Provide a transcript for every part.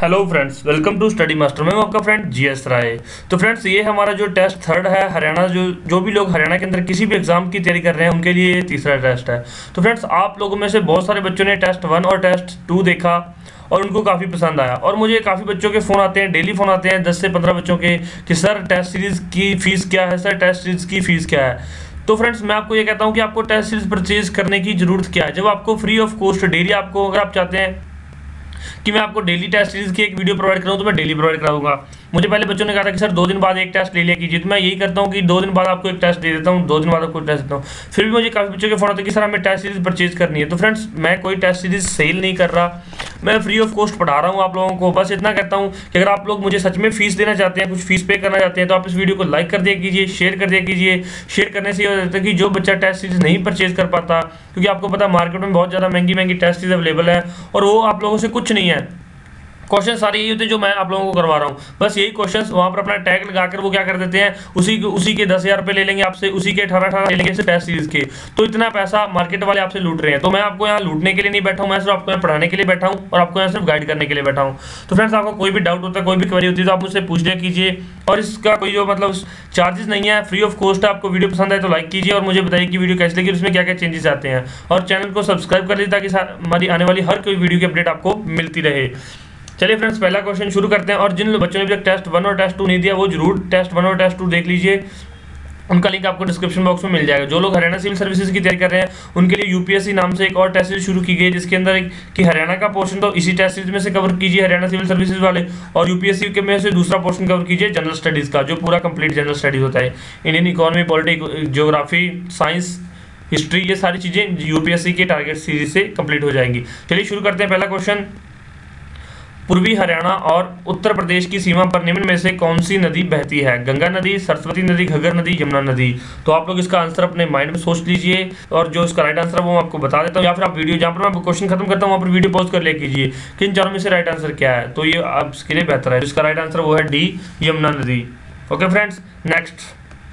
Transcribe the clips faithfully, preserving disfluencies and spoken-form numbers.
Hello friends, welcome to Study Master. मैं हूं आपका फ्रेंड जीएस राय। तो फ्रेंड्स, ये हमारा जो टेस्ट थर्ड है हरियाणा, जो जो भी लोग हरियाणा के अंदर किसी भी एग्जाम की तैयारी कर रहे हैं उनके लिए ये तीसरा टेस्ट है। तो फ्रेंड्स, आप लोगों में से बहुत सारे बच्चों ने टेस्ट वन और टेस्ट टू देखा और उनको काफ़ी पसंद आया, और मुझे काफ़ी बच्चों के फ़ोन आते हैं, डेली फ़ोन आते हैं दस से पंद्रह बच्चों के कि सर टेस्ट सीरीज़ की फ़ीस क्या है, सर टेस्ट सीरीज़ की फ़ीस क्या है। तो फ्रेंड्स, मैं आपको ये कहता हूँ कि आपको टेस्ट सीरीज़ परचेज करने की ज़रूरत क्या है, जब आपको फ्री ऑफ कॉस्ट डेली, आपको अगर आप चाहते हैं कि मैं आपको डेली टेस्ट सीरीज की एक वीडियो प्रोवाइड कराऊं तो मैं डेली प्रोवाइड कराऊंगा। मुझे पहले बच्चों ने कहा था कि सर दो दिन बाद एक टेस्ट ले लिया कीजिए, तो मैं यही करता हूं कि दो दिन बाद आपको एक टेस्ट दे देता हूं, दो दिन बाद आपको टेस्ट देता हूं। फिर भी मुझे काफ़ी बच्चों के फोन आते हैं कि सर हमें टेस्ट सीरीज परचेज करनी है। तो फ्रेंड्स, मैं कोई टेस्ट सीरीज सेल नहीं कर रहा, मैं फ्री ऑफ कॉस्ट पढ़ा रहा हूँ आप लोगों को। बस इतना कहता हूँ कि अगर आप लोग मुझे सच में फीस देना चाहते हैं, कुछ फीस पे करना चाहते हैं, तो आप इस वीडियो को लाइक कर दिया कीजिए, शेयर कर दिया कीजिए। शेयर करने से ये हो जाता है कि जो बच्चा टेस्ट सीरीज नहीं परचेज कर पाता, क्योंकि आपको पता है मार्केट में बहुत ज़्यादा महंगी महंगी टेस्ट सीरीज अवेलेबल है और वो आप लोगों से कुछ नहीं है। क्वेश्चन सारे यही होते हैं जो मैं आप लोगों को करवा रहा हूँ, बस यही क्वेश्चंस वहाँ पर अपना टैग लगाकर वो क्या कर देते हैं, उसी उसी के दस हज़ार रुपये ले लेंगे आपसे, उसी के अठारह अठारह ले लेंगे टेस्ट सीरीज के। तो इतना पैसा मार्केट वाले आपसे लूट रहे हैं। तो मैं आपको यहाँ लूटने के लिए नहीं बैठा हूँ, मैं सिर्फ आपको यहाँ पढ़ाने के लिए बैठा हूँ और आपको यहाँ सिर्फ गाइड करने के लिए बैठा हूँ। तो फ्रेंड्स, आपको कोई भी डाउट होता है, कोई भी क्वेरी होती है तो आप मुझसे पूछ लिया कीजिए, और इसका कोई जो मतलब चार्जेस नहीं है, फ्री ऑफ कॉस्ट है। आपको वीडियो पसंद आए तो लाइक कीजिए और मुझे बताइए कि वीडियो कैसी लगी, उसमें क्या क्या चेंजेस आते हैं, और चैनल को सब्सक्राइब कर लीजिए ताकि हमारी आने वाली हर कोई वीडियो की अपडेट आपको मिलती रहे। चलिए फ्रेंड्स, पहला क्वेश्चन शुरू करते हैं। और जिन बच्चों ने अभी तक टेस्ट वन और टेस्ट टू नहीं दिया वो जरूर टेस्ट वन और टेस्ट टू देख लीजिए, उनका लिंक आपको डिस्क्रिप्शन बॉक्स में मिल जाएगा। जो लोग हरियाणा सिविल सर्विसेज की तैयारी कर रहे हैं उनके लिए यूपीएससी नाम से एक और टेस्ट सीरीज शुरू की गई है, जिसके अंदर एक कि हरियाणा का पोर्शन तो इसी टेस्ट सीरीज में से कवर कीजिए हरियाणा सिविल सर्विसेज वाले, और यूपीएससी के में से दूसरा पोर्शन कवर कीजिए जनरल स्टडीज का, जो पूरा कंप्लीट जनरल स्टडीज होता है। Indian economy, politics, geography, science, history, ये सारी चीज़ें यूपीएससी के टारगेट सीरीज से कंप्लीट हो जाएंगी। चलिए शुरू करते हैं। पहला क्वेश्चन, पूर्वी हरियाणा और उत्तर प्रदेश की सीमा पर निम्न में से कौन सी नदी बहती है? गंगा नदी, सरस्वती नदी, घग्गर नदी, यमुना नदी। तो आप लोग इसका आंसर अपने माइंड में सोच लीजिए, और जो इसका राइट आंसर है वो मैं आपको बता देता हूँ, या फिर आप वीडियो जहाँ पर मैं क्वेश्चन खत्म करता हूँ वहाँ पर वीडियो पॉज कर ले कीजिए कि इन चारों में से राइट आंसर क्या है। तो ये आप इसके लिए बेहतर है। इसका राइट आंसर वो है डी, यमुना नदी। ओके फ्रेंड्स, नेक्स्ट,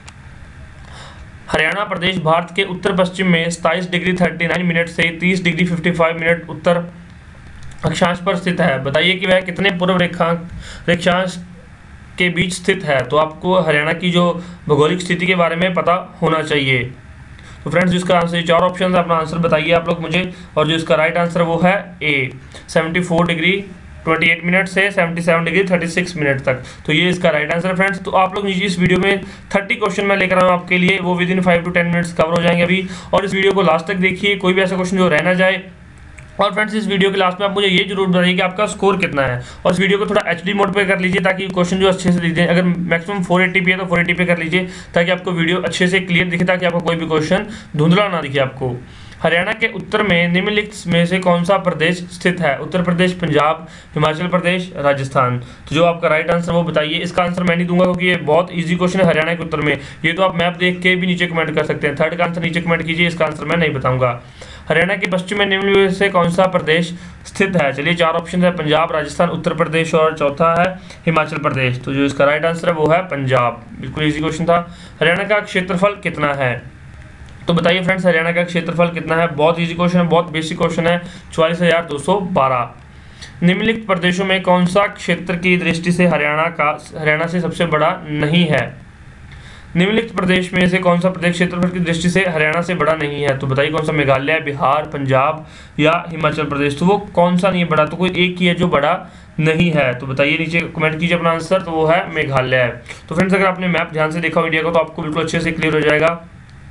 हरियाणा प्रदेश भारत के उत्तर पश्चिम में सताईस डिग्री थर्टी नाइन मिनट से तीस डिग्री फिफ्टी फाइव मिनट उत्तर अक्षांश पर स्थित है। बताइए कि वह कितने पूर्व रेखांक रेखांश के बीच स्थित है। तो आपको हरियाणा की जो भौगोलिक स्थिति के बारे में पता होना चाहिए। तो फ्रेंड्स, जिसका आंसर चार ऑप्शन है, अपना आंसर बताइए आप लोग मुझे, और जो इसका राइट आंसर वो है A, seventy four degree twenty eight minute से seventy seven degree thirty six minute तक। तो ये इसका राइट आंसर है फ्रेंड्स। तो आप लोग नीचे इस वीडियो में थर्टी क्वेश्चन मैं लेकर आऊँ आपके लिए, वो within five to ten minutes cover हो जाएंगे अभी, और इस वीडियो को लास्ट तक देखिए, कोई भी ऐसा क्वेश्चन जो रह ना जाए। और फ्रेंड्स, इस वीडियो के लास्ट में आप मुझे ये जरूर बताइए कि आपका स्कोर कितना है, और इस वीडियो को थोड़ा एचडी मोड पे कर लीजिए ताकि क्वेश्चन जो अच्छे से दिखे। अगर मैक्सिमम फोर एटी पी है तो फोर एटी पे कर लीजिए ताकि आपको वीडियो अच्छे से क्लियर दिखे, ताकि आपको कोई भी क्वेश्चन धुंधला ना दिखे आपको। हरियाणा के उत्तर में निम्नलिखित में से कौन सा प्रदेश स्थित है? उत्तर प्रदेश, पंजाब, हिमाचल प्रदेश, राजस्थान। तो जो आपका राइट आंसर वो बताइए। इसका आंसर मैं नहीं दूंगा क्योंकि ये बहुत इजी क्वेश्चन है हरियाणा के उत्तर में, ये तो आप मैप देख के भी नीचे कमेंट कर सकते हैं। थर्ड का आंसर नीचे कमेंट कीजिए, इसका आंसर मैं नहीं बताऊंगा। हरियाणा के पश्चिम में निम्न में से कौन सा प्रदेश स्थित है? चलिए चार ऑप्शन है, पंजाब, राजस्थान, उत्तर प्रदेश, और चौथा है हिमाचल प्रदेश। तो जो इसका राइट आंसर है वो है पंजाब। बिल्कुल इजी क्वेश्चन था। हरियाणा का क्षेत्रफल कितना है? तो बताइए फ्रेंड्स, हरियाणा का क्षेत्रफल कितना है? बहुत इजी क्वेश्चन है, बहुत बेसिक क्वेश्चन है। चौवालीस हजार दो सौ बारह। निम्नलिखित प्रदेशों में कौन सा क्षेत्र की दृष्टि से हरियाणा का हरियाणा से सबसे बड़ा नहीं है? निम्नलिखित प्रदेश में से कौन सा प्रदेश क्षेत्रफल की दृष्टि से हरियाणा से बड़ा नहीं है? तो बताइए कौन सा? मेघालय, बिहार, पंजाब या हिमाचल प्रदेश। तो वो कौन सा नहीं है बड़ा? तो कोई एक ही है जो बड़ा नहीं है। तो बताइए, नीचे कमेंट कीजिए अपना आंसर। तो वो है मेघालय। तो फ्रेंड्स, अगर आपने मैप ध्यान से देखा इंडिया का तो आपको बिल्कुल अच्छे से क्लियर हो जाएगा।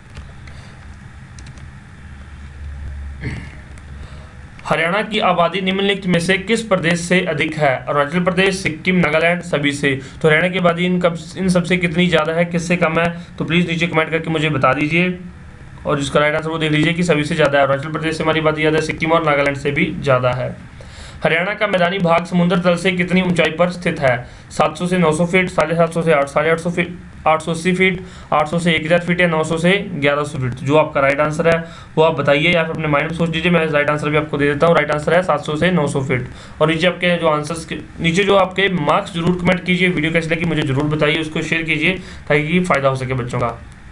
हरियाणा की आबादी निम्नलिखित में से किस प्रदेश से अधिक है? अरुणाचल प्रदेश, सिक्किम, नागालैंड, सभी से। तो हरियाणा की आबादी इन कब इन सबसे कितनी ज़्यादा है, किससे कम है? तो प्लीज़ नीचे कमेंट करके मुझे बता दीजिए, और जिसका राइट आंसर वो देख लीजिए कि सभी से ज़्यादा है। अरुणाचल प्रदेश से हमारी आबादी ज़्यादा है, सिक्किम और नागालैंड से भी ज़्यादा है। हरियाणा का मैदानी भाग समुद्र तल से कितनी ऊंचाई पर स्थित है? सात सौ से नौ सौ फीट, साढ़े सात सौ से आठ साढ़े आठ सौ फीट, आठ सौ अस्सी फीट, आठ सौ से एक हज़ार फीट, या नौ सौ से ग्यारह सौ फीट। जो आपका राइट आंसर है वो आप बताइए, या फिर अपने माइंड में सोच लीजिए। मैं राइट आंसर भी आपको दे देता हूँ। राइट आंसर है सात सौ से नौ सौ फीट। और नीचे आपके जो आंसर्स के नीचे जो आपके मार्क्स जरूर कमेंट कीजिए। वीडियो कैसे लगी मुझे जरूर बताइए, उसको शेयर कीजिए ताकि फ़ायदा हो सके बच्चों का।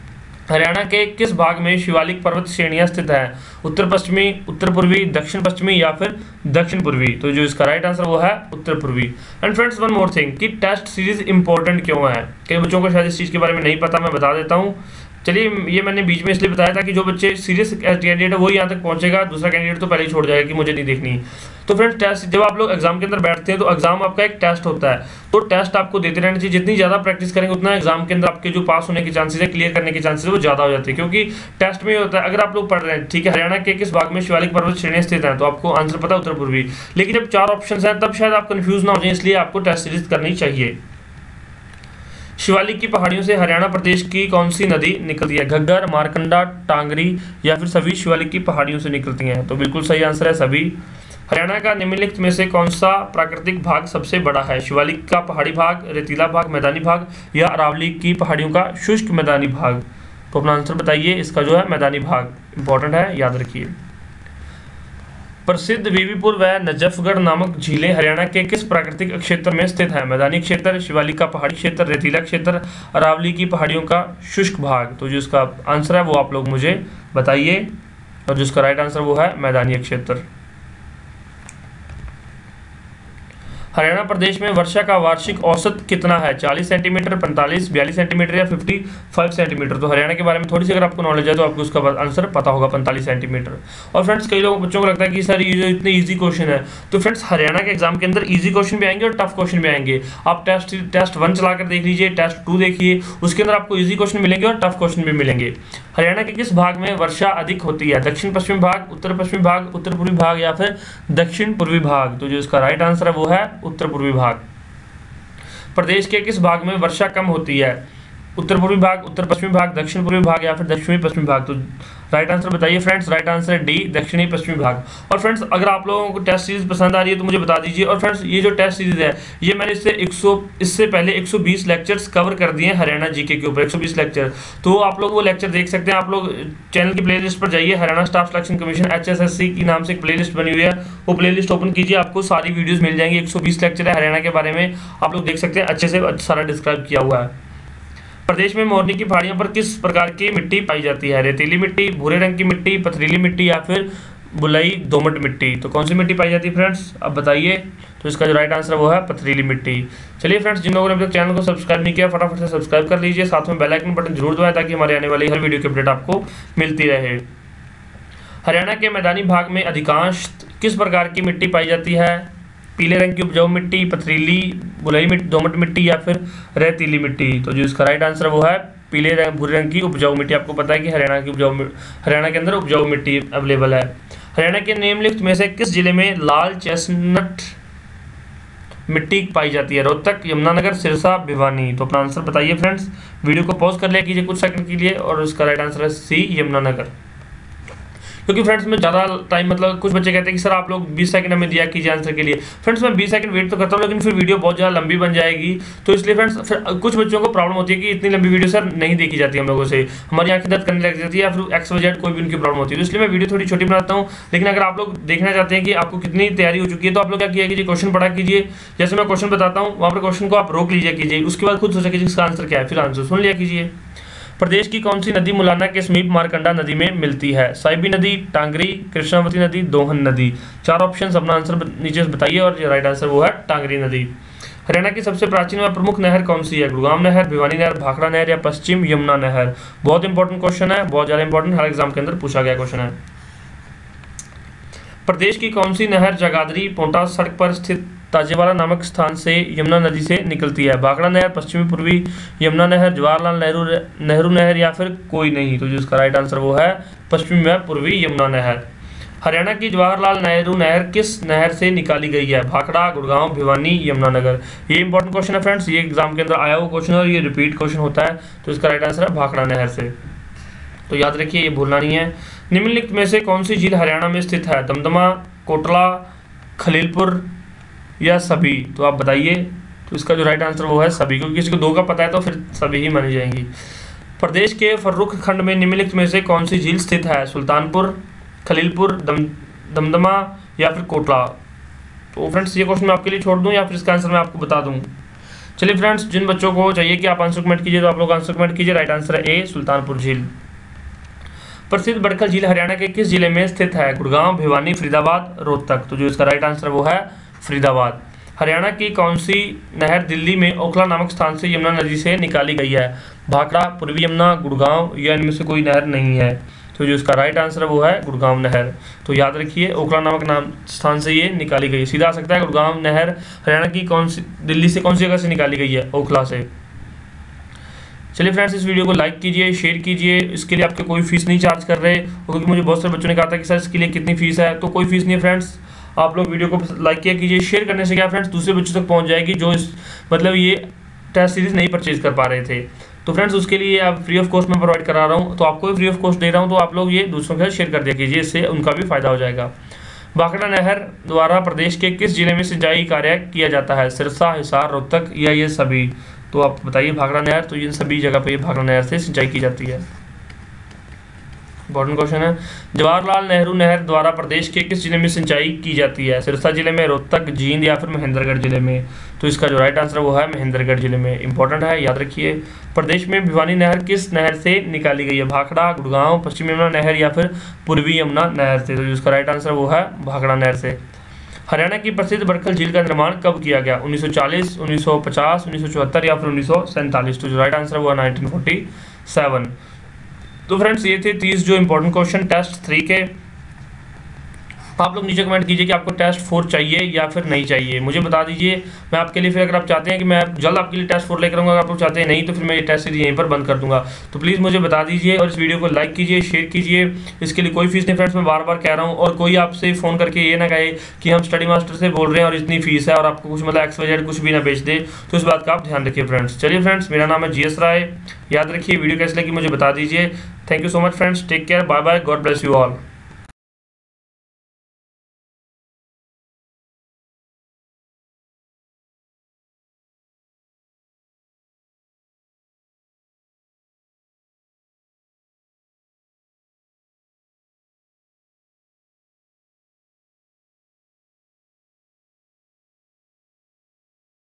हरियाणा के किस भाग में शिवालिक पर्वत श्रेणियां स्थित हैं? उत्तर पश्चिमी, उत्तर पूर्वी, दक्षिण पश्चिमी या फिर दक्षिण पूर्वी? तो जो इसका राइट आंसर वो है उत्तर पूर्वी। And friends one more thing कि टेस्ट सीरीज इंपॉर्टेंट क्यों है? कई बच्चों को शायद इस चीज़ के बारे में नहीं पता, मैं बता देता हूँ। चलिए, ये मैंने बीच में इसलिए बताया था कि जो बच्चे सीरियस कैंडिडेट है वो यहाँ तक पहुंचेगा, दूसरा कैंडिडेट तो पहले ही छोड़ जाएगा कि मुझे नहीं देखनी। तो फ्रेंड्स, टेस्ट जब आप लोग एग्जाम के अंदर बैठते हैं तो एग्जाम आपका एक टेस्ट होता है, तो टेस्ट आपको देते रहना चाहिए। जितनी ज़्यादा प्रैक्टिस करेंगे उतना एग्जाम के अंदर आपके जो पास होने के चांसेस है, क्लियर करने के चांसेस है वो ज़्यादा हो जाते हैं। क्योंकि टेस्ट में होता है, अगर आप लोग पढ़ रहे हैं, ठीक है, हरियाणा के किस भाग में शिवालिक पर्वत श्रेणियां स्थित हैं, तो आपको आंसर पता है उत्तर पूर्वी। लेकिन जब चार ऑप्शन है तब शायद आप कन्फ्यूज ना हो जाए, इसलिए आपको टेस्ट सीरीज करनी चाहिए। शिवालिक की पहाड़ियों से हरियाणा प्रदेश की कौन सी नदी निकलती है? घग्गर, मारकंडा, टांगरी या फिर सभी शिवालिक की पहाड़ियों से निकलती हैं? तो बिल्कुल सही आंसर है सभी। हरियाणा का निम्नलिखित में से कौन सा प्राकृतिक भाग सबसे बड़ा है? शिवालिक का पहाड़ी भाग, रेतीला भाग, मैदानी भाग या अरावली की पहाड़ियों का शुष्क मैदानी भाग? तो अपना आंसर बताइए। इसका जो है मैदानी भाग इंपॉर्टेंट है, याद रखिए। प्रसिद्ध बीबीपुर व नजफगढ़ नामक झीलें हरियाणा के किस प्राकृतिक क्षेत्र में स्थित हैं? मैदानी क्षेत्र, शिवालिक का पहाड़ी क्षेत्र, रेतीला क्षेत्र, अरावली की पहाड़ियों का शुष्क भाग? तो जो इसका आंसर है वो आप लोग मुझे बताइए, और जिसका राइट आंसर वो है मैदानी क्षेत्र। हरियाणा प्रदेश में वर्षा का वार्षिक औसत कितना है? चालीस सेंटीमीटर, पैंतालीस, बयालीस सेंटीमीटर या पचपन सेंटीमीटर? तो हरियाणा के बारे में थोड़ी सी अगर आपको नॉलेज है तो आपको उसका आंसर पता होगा, पैंतालीस सेंटीमीटर। और फ्रेंड्स, कई लोगों बच्चों को लगता है कि सर ये इतने इजी क्वेश्चन है, तो फ्रेंड्स हरियाणा के एग्जाम के अंदर इजी क्वेश्चन भी आएंगे और टफ क्वेश्चन भी आएंगे। आप टेस्ट टेस्ट वन चलाकर देख लीजिए, टेस्ट टू देखिए, उसके अंदर आपको इजी क्वेश्चन मिलेंगे और टफ क्वेश्चन भी मिलेंगे। हरियाणा के किस भाग में वर्षा अधिक होती है? दक्षिण पश्चिमी भाग, उत्तर पश्चिमी भाग, उत्तर पूर्वी भाग या फिर दक्षिण पूर्वी भाग? तो जो इसका राइट आंसर है वो है उत्तर पूर्वी भाग। प्रदेश के किस भाग में वर्षा कम होती है? उत्तर पूर्वी भाग, उत्तर पश्चिमी भाग, दक्षिण पूर्वी भाग या फिर दक्षिणी पश्चिमी भाग? तो राइट आंसर बताइए फ्रेंड्स। राइट आंसर है डी, दक्षिणी पश्चिमी भाग। और फ्रेंड्स, अगर आप लोगों को टेस्ट सीरीज पसंद आ रही है तो मुझे बता दीजिए। और फ्रेंड्स, ये जो टेस्ट सीरीज है ये मैंने इससे एक सौ इससे पहले एक सौ बीस लेक्चर्स कवर कर दिए हैं हरियाणा जीके के ऊपर, एक सौ बीस लेक्चर। तो आप लोग वो लेक्चर देख सकते हैं। आप लोग चैनल की प्ले लिस्ट पर जाइए, Haryana staff selection commission H S S C की नाम से एक प्ले लिस्ट बनी हुई है, वो प्ले लिस्ट ओपन कीजिए, आपको सारी वीडियोज़ मिल जाएंगी। एक सौ बीस लेक्चर है हरियाणा के बारे में, आप लोग देख सकते हैं, अच्छे से सारा डिस्क्राइब किया हुआ है। प्रदेश में मोरनी की पहाड़ियों पर किस प्रकार की मिट्टी पाई जाती है? रेतीली मिट्टी, भूरे रंग की मिट्टी, पथरीली मिट्टी या फिर बुलाई दोमट मिट्टी? तो कौन सी मिट्टी पाई जाती है फ्रेंड्स, अब बताइए। तो इसका जो राइट आंसर है वो है पथरीली मिट्टी। चलिए फ्रेंड्स, जिन लोगों ने अभी तक चैनल को सब्सक्राइब नहीं किया फटाफट से सब्सक्राइब कर लीजिए, साथ में बेल आइकन बटन जरूर दबाएं ताकि हमारे आने वाली हर वीडियो की अपडेट आपको मिलती रहे। हरियाणा के मैदानी भाग में अधिकांश किस प्रकार की मिट्टी पाई जाती है? पीले रंग की उपजाऊ मिट्टी, पथरीली, बुलाई मिट्टी, दोमट मिट्टी या फिर रेतीली मिट्टी? तो जो इसका राइट आंसर वो है पीले रंग भूरे रंग की उपजाऊ मिट्टी। आपको पता है कि हरियाणा की उपजाऊ हरियाणा के अंदर उपजाऊ मिट्टी अवेलेबल है। हरियाणा के निम्नलिखित में से किस जिले में लाल चेस्टनट मिट्टी पाई जाती है? रोहतक, यमुनानगर, सिरसा, भिवानी? तो अपना आंसर बताइए फ्रेंड्स। वीडियो को पॉज कर लिया कीजिए कुछ सेकंड के लिए, और उसका राइट आंसर है सी, यमुनानगर। क्योंकि फ्रेंड्स मैं ज़्यादा टाइम, मतलब कुछ बच्चे कहते हैं कि सर आप लोग बीस सेकंड हमें दिया कीजिए आंसर के लिए। फ्रेंड्स मैं बीस सेकंड वेट तो करता हूँ, लेकिन फिर वीडियो बहुत ज़्यादा लंबी बन जाएगी। तो इसलिए फ्रेंड्स, फिर कुछ बच्चों को प्रॉब्लम होती है कि इतनी लंबी वीडियो सर नहीं देखी जाती हम लोगों से, हमारी आंखें दर्द करने लग जाती है या फिर एक्स वाई जेड कोई भी उनकी प्रॉब्लम होती है। तो इसलिए मैं वीडियो थोड़ी छोटी बनाता हूँ। लेकिन अगर आप लोग देखना चाहते हैं कि आपको कितनी तैयारी हो चुकी है तो आप लोग क्या किया कीजिए, क्वेश्चन पढ़ा कीजिए। जैसे मैं क्वेश्चन बताता हूँ वहाँ पर क्वेश्चन को आप रोक लीजिए कीजिए, उसके बाद खुद सोचा कीजिए इसका आंसर क्या है, फिर आंसर सुन लिया कीजिए। प्रदेश की कौन सी नदी मुलाना के समीप मारकंडा नदी में मिलती है? साइबी नदी, टांगरी, कृष्णावती नदी, दोहन नदी? चार ऑप्शन, अपना आंसर नीचे बताइए, और राइट आंसर वो है टांगरी नदी। हरियाणा की सबसे प्राचीन व प्रमुख नहर कौन सी है? गुड़गांव नहर, भिवानी नहर, भाखड़ा नहर या पश्चिम यमुना नहर? बहुत इंपॉर्टेंट क्वेश्चन है, बहुत ज़्यादा इंपॉर्टेंट, हर एग्जाम के अंदर पूछा गया क्वेश्चन है। प्रदेश की कौन सी नहर जगाधरी पोंटा सड़क पर स्थित ताजेवाला नामक स्थान से यमुना नदी से निकलती है? भाखड़ा नहर, पश्चिमी पूर्वी यमुना नहर, जवाहरलाल नेहरू नेहरू नहर या फिर कोई नहीं? तो जिसका राइट आंसर वो है पश्चिमी व पूर्वी यमुना नहर। हरियाणा की जवाहरलाल नेहरू नहर किस नहर से निकाली गई है? भाखड़ा, गुड़गांव, भिवानी, यमुनानगर? ये इंपॉर्टेंट क्वेश्चन है फ्रेंड्स, ये एग्जाम के अंदर आया हुआ क्वेश्चन है और ये रिपीट क्वेश्चन होता है। तो इसका राइट आंसर है भाखड़ा नहर से। तो याद रखिए, ये भूलना नहीं है। निम्नलिखित में से कौन सी झील हरियाणा में स्थित है? दमदमा, कोटला, खलीलपुर या सभी? तो आप बताइए। तो इसका जो राइट आंसर वो है सभी, क्योंकि किसी को दो का पता है तो फिर सभी ही मानी जाएंगी। प्रदेश के फर्रुख खंड में निम्नलिखित में से कौन सी झील स्थित है? सुल्तानपुर, खलीलपुर, दम दमदमा या फिर कोटला? तो फ्रेंड्स ये क्वेश्चन मैं आपके लिए छोड़ दूं या फिर इसका आंसर मैं आपको बता दूं? चलिए फ्रेंड्स, जिन बच्चों को चाहिए कि आप आंसर कमेंट कीजिए तो आप लोग आंसर कमेंट कीजिए। राइट आंसर है ए, सुल्तानपुर झील। प्रसिद्ध बड़खल झील हरियाणा के किस जिले में स्थित है? गुड़गांव, भिवानी, फरीदाबाद, रोहतक। तो जो इसका राइट आंसर वो है फरीदाबाद। हरियाणा की कौन सी नहर दिल्ली में ओखला नामक स्थान से यमुना नदी से निकाली गई है? भाखड़ा, पूर्वी यमुना, गुड़गांव या इनमें से कोई नहर नहीं है। तो जो इसका राइट आंसर है वो है गुड़गांव नहर। तो याद रखिए ओखला नामक नाम स्थान से ये निकाली गई है। सीधा आ सकता है गुड़गांव नहर हरियाणा की कौन सी दिल्ली से कौन सी जगह से निकाली गई है? ओखला से। चलिए फ्रेंड्स, इस वीडियो को लाइक कीजिए, शेयर कीजिए। इसके लिए आपके कोई फीस नहीं चार्ज कर रहे, क्योंकि मुझे बहुत सारे बच्चों ने कहा था कि सर इसके लिए कितनी फीस है, तो कोई फीस नहीं है फ्रेंड्स। आप लोग वीडियो को लाइक किया कीजिए। शेयर करने से क्या फ्रेंड्स दूसरे बच्चों तक पहुंच जाएगी जो इस मतलब ये टेस्ट सीरीज नहीं परचेज कर पा रहे थे। तो फ्रेंड्स उसके लिए आप फ्री ऑफ कॉस्ट में प्रोवाइड करा रहा हूँ, तो आपको भी फ्री ऑफ कॉस्ट दे रहा हूँ, तो आप लोग ये दूसरों के साथ शेयर कर दिया कीजिए, इससे उनका भी फायदा हो जाएगा। भाखड़ा नहर द्वारा प्रदेश के किस जिले में सिंचाई कार्य किया जाता है? सिरसा, हिसार, रोहतक या ये सभी? तो आप बताइए भाखड़ा नहर। तो इन सभी जगह पे भाखड़ा नहर से सिंचाई की जाती है। इंपॉर्टेंट क्वेश्चन है। जवाहरलाल नेहरू नहर द्वारा प्रदेश के किस जिले में सिंचाई की जाती है? सिरसा जिले में, रोहतक, जींद या फिर महेंद्रगढ़ जिले में? तो इसका जो राइट आंसर वो है महेंद्रगढ़ जिले में। इंपॉर्टेंट है, याद रखिए। प्रदेश में भिवानी नहर किस नहर से निकाली गई है? भाखड़ा, गुड़गांव, पश्चिम यमुना नहर या फिर पूर्वी यमुना नहर से? तो इसका राइट आंसर वो है भाखड़ा नहर से। हरियाणा की प्रसिद्ध बड़खल झील का निर्माण कब किया गया? उन्नीस सौ चालीस, उन्नीस सौ पचास, उन्नीस सौ चौहत्तर या फिर उन्नीस सौ सैंतालीस? तो जो राइट आंसर वो है नाइनटीन फोर्टी सेवन। तो फ्रेंड्स ये थे तीस जो इंपॉर्टेंट क्वेश्चन टेस्ट थ्री के। आप लोग नीचे कमेंट कीजिए कि आपको टेस्ट फोर चाहिए या फिर नहीं चाहिए, मुझे बता दीजिए। मैं आपके लिए फिर अगर आप चाहते हैं कि मैं जल्द आपके लिए टेस्ट फोर लेकर आऊँगा, अगर आप लोग चाहते हैं नहीं तो फिर मैं ये टेस्ट सीरीज यहीं पर बंद कर दूंगा। तो प्लीज़ मुझे बता दीजिए और इस वीडियो को लाइक कीजिए, शेयर कीजिए। इसके लिए कोई फीस नहीं फ्रेंड्स, मैं बार बार कह रहा हूँ। और कोई आपसे फ़ोन करके ये ना कहे कि हम स्टडी मास्टर से बोल रहे हैं और इतनी फीस है और आपको कुछ मतलब एक्स वाई जेड कुछ भी ना बेच दे, तो इस बात का आप ध्यान रखिए फ्रेंड्स। चलिए फ्रेंड्स, मेरा नाम है जी एस राय। याद रखिए, वीडियो कैसे लगी मुझे बता दीजिए। Thank you so much friends, take care, bye bye, God bless you all.